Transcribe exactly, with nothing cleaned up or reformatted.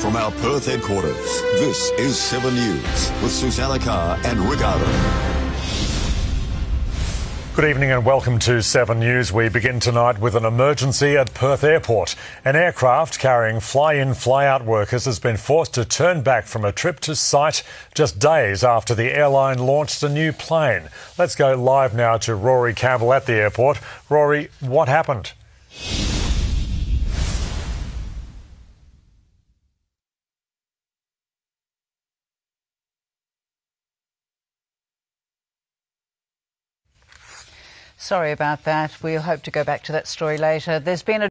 from our Perth headquarters, this is seven News with Susannah, Carr and Ardon. Good evening and welcome to seven News. We begin tonight with an emergency at Perth Airport. An aircraft carrying fly-in, fly-out workers has been forced to turn back from a trip to site just days after the airline launched a new plane. Let's go live now to Rory Campbell at the airport. Rory, what happened? Sorry about that. We'll hope to go back to that story later. There's been a